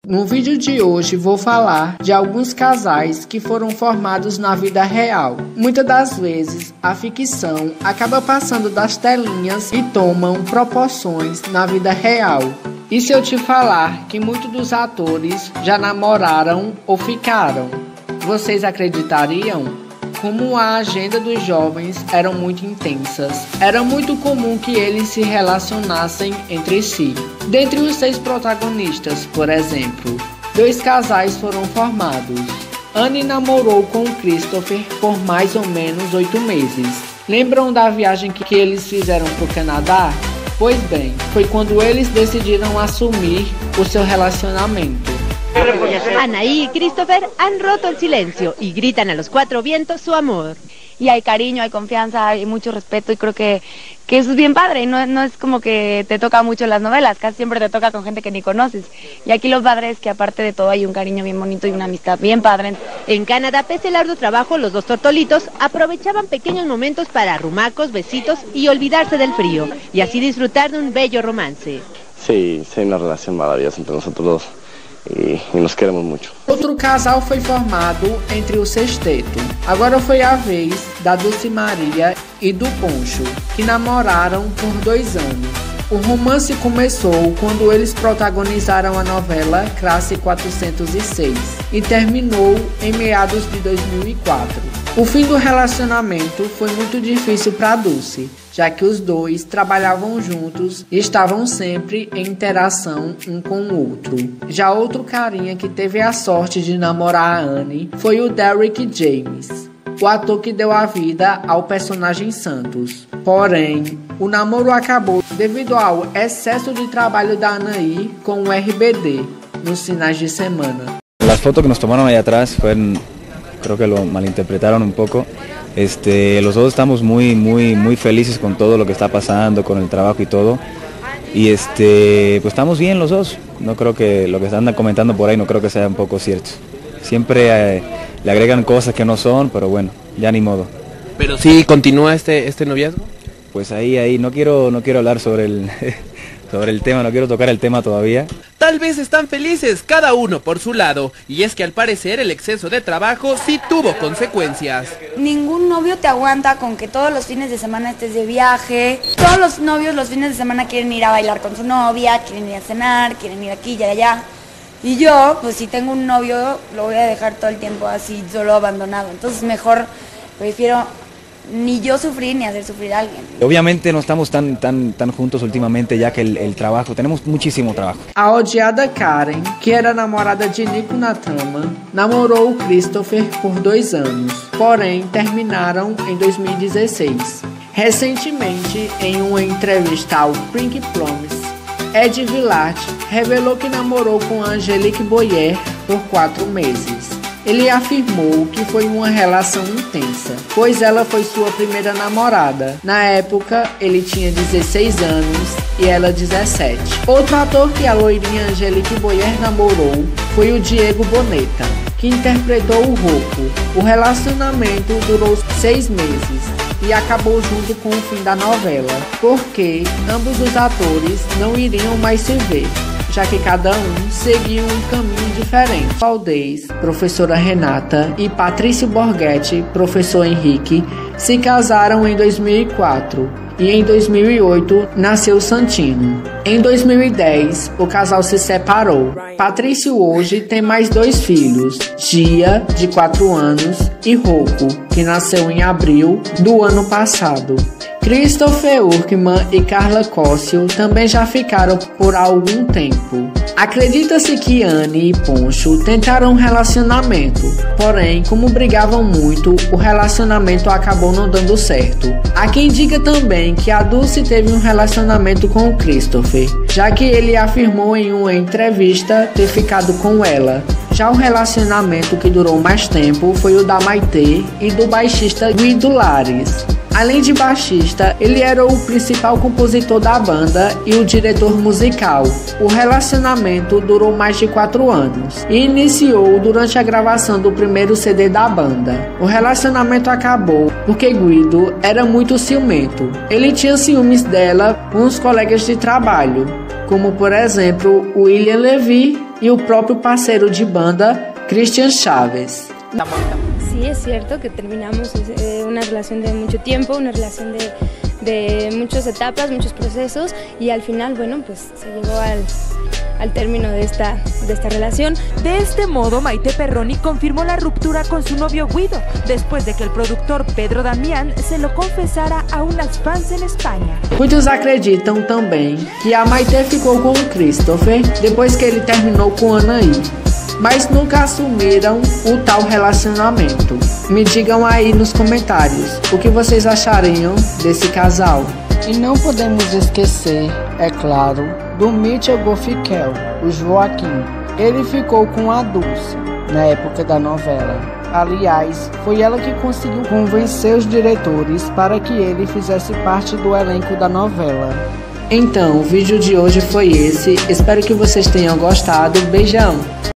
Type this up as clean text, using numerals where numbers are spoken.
No vídeo de hoje vou falar de alguns casais que foram formados na vida real. Muitas das vezes a ficção acaba passando das telinhas e tomam proporções na vida real. E se eu te falar que muitos dos atores já namoraram ou ficaram, vocês acreditariam? Como a agenda dos jovens eram muito intensas, era muito comum que eles se relacionassem entre si. Dentre os 6 protagonistas, por exemplo, 2 casais foram formados. Annie namorou com Christopher por mais ou menos 8 meses. Lembram da viagem que eles fizeram para o Canadá? Pois bem, foi quando eles decidiram assumir o seu relacionamento. Ana y Christopher han roto el silencio y gritan a los 4 vientos su amor. Y hay cariño, hay confianza, hay mucho respeto y creo que eso es bien padre. No es como que te toca mucho en las novelas, casi siempre te toca con gente que ni conoces. Y aquí lo padre es que aparte de todo hay un cariño bien bonito y una amistad bien padre. En Canadá, pese al arduo trabajo, los 2 tortolitos aprovechaban pequeños momentos para arrumacos, besitos y olvidarse del frío, y así disfrutar de un bello romance. Sí, hay una relación maravillosa entre nosotros dos. E nos queremos muito. Outro casal foi formado entre o sexteto. Agora foi a vez da Dulce Maria e do Poncho, que namoraram por 2 anos. O romance começou quando eles protagonizaram a novela Classe 406 e terminou em meados de 2004. O fim do relacionamento foi muito difícil para Dulce, já que os 2 trabalhavam juntos e estavam sempre em interação um com o outro. Já outro carinha que teve a sorte de namorar a Annie foi o Derrick James, o ator que deu a vida ao personagem Santos. Porém, o namoro acabou devido ao excesso de trabalho da Anaí com o RBD nos finais de semana. Las fotos que nos tomaron ahí atrás fueron, creo que lo malinterpretaron un poco. Los dos estamos muy felices con todo lo que está pasando, con el trabajo y todo. Y pues estamos bien los dos. No creo que lo que andan comentando por ahí no creo que sea un poco cierto. Siempre le agregan cosas que no son, pero bueno, ya ni modo. Pero sí continúa este noviazgo. Pues ahí no quiero hablar sobre el tema, no quiero tocar el tema todavía. Tal vez están felices cada uno por su lado, y es que al parecer el exceso de trabajo sí tuvo consecuencias. Ningún novio te aguanta con que todos los fines de semana estés de viaje. Todos los novios los fines de semana quieren ir a bailar con su novia, quieren ir a cenar, quieren ir aquí y allá. Y yo, pues si tengo un novio, lo voy a dejar todo el tiempo así, solo abandonado. Entonces mejor prefiero ni yo sufrir ni hacer sufrir a alguien. Obviamente no estamos tan juntos últimamente, ya que el trabajo, tenemos muchísimo trabajo. A odiada Karen, que era namorada de Nico na trama, namorou o Christopher por 2 anos, porém terminaram em 2016. Recentemente, em uma entrevista ao Pink Promise, Ed Villard revelou que namorou com Angelique Boyer por 4 meses. Ele afirmou que foi uma relação intensa, pois ela foi sua primeira namorada. Na época, ele tinha 16 anos e ela 17. Outro ator que a loirinha Angelique Boyer namorou foi o Diego Boneta, que interpretou o Rocco. O relacionamento durou 6 meses e acabou junto com o fim da novela, porque ambos os atores não iriam mais se ver, já que cada um seguia um caminho diferente. Valdez, professora Renata, e Patrício Borghetti, professor Henrique, se casaram em 2004 e em 2008 nasceu Santino. Em 2010, o casal se separou. Patrício hoje tem mais 2 filhos, Gia, de 4 anos, e Rocco, que nasceu em abril do ano passado. Christopher Urkman e Carla Cóssio também já ficaram por algum tempo. Acredita-se que Annie e Poncho tentaram um relacionamento, porém, como brigavam muito, o relacionamento acabou não dando certo. Há quem diga também que a Dulce teve um relacionamento com o Christopher, já que ele afirmou em uma entrevista ter ficado com ela. Já o relacionamento que durou mais tempo foi o da Maitê e do baixista Guido Lares. Além de baixista, ele era o principal compositor da banda e o diretor musical. O relacionamento durou mais de 4 anos e iniciou durante a gravação do primeiro CD da banda. O relacionamento acabou porque Guido era muito ciumento. Ele tinha ciúmes dela com os colegas de trabalho, como por exemplo William Levy e o próprio parceiro de banda, Cristian Chaves. Sí, es cierto que terminamos una relación de mucho tiempo, una relación de muchas etapas, muchos procesos, y al final, bueno, pues se llegó al término de esta relación. De este modo, Maite Perroni confirmó la ruptura con su novio Guido, después de que el productor Pedro Damián se lo confesara a unas fans en Espanha. Muitos acreditam também que a Maite ficou com o Christopher depois que ele terminou com Anaí, mas nunca assumiram o tal relacionamento. Me digam aí nos comentários o que vocês achariam desse casal. E não podemos esquecer, é claro, do Mitchell Gofiquel, o Joaquim. Ele ficou com a Dulce na época da novela. Aliás, foi ela que conseguiu convencer os diretores para que ele fizesse parte do elenco da novela. Então, o vídeo de hoje foi esse. Espero que vocês tenham gostado. Beijão!